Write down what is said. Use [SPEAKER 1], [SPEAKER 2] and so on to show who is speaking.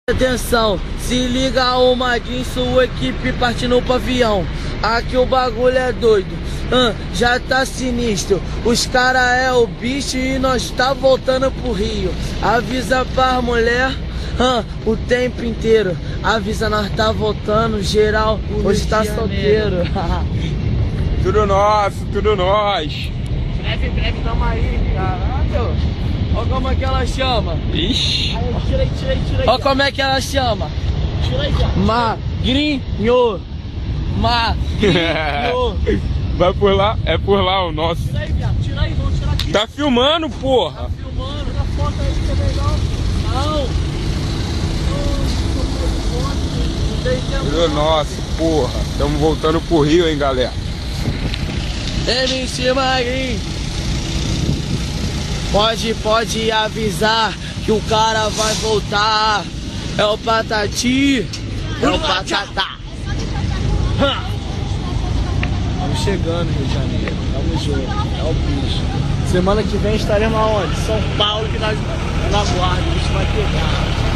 [SPEAKER 1] Atenção, se liga o Madinho, sua equipe partindo pro avião. Aqui o bagulho é doido, já tá sinistro. Os cara é o bicho e nós tá voltando pro Rio. Avisa pra mulher, o tempo inteiro. Avisa, nós tá voltando, geral, hoje tá solteiro.
[SPEAKER 2] Tudo nosso, tudo nós.
[SPEAKER 1] Breve, tamo aí, caralho. Olha como é que ela chama.
[SPEAKER 2] Ixi.
[SPEAKER 1] Aí, tirei. Olha como é que ela chama.
[SPEAKER 3] Tirei já.
[SPEAKER 1] Magrinho.
[SPEAKER 2] Vai por lá? É por lá o nosso.
[SPEAKER 3] Tira aí, viado. Tira aí, vamos tirar aqui.
[SPEAKER 2] Tá filmando, porra.
[SPEAKER 3] Tá filmando. Tira a foto aí que é legal. Não.
[SPEAKER 2] Tudo nosso, porra. Estamos voltando pro Rio, hein, galera.
[SPEAKER 1] MC Magrinho. Pode avisar que o cara vai voltar. É o Patati. É o Patatá. Estamos chegando, Rio de Janeiro. Tamo junto. É o bicho. Semana que vem estaremos aonde? São Paulo, que nós na guarda. O bicho vai pegar.